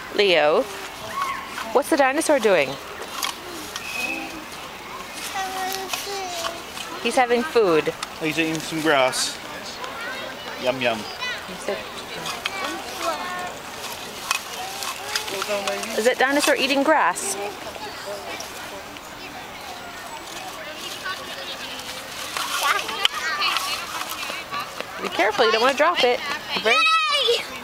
Leo, what's the dinosaur doing? He's having food. He's eating some grass. Yum yum. Is that dinosaur eating grass? Be careful, you don't want to drop it. Very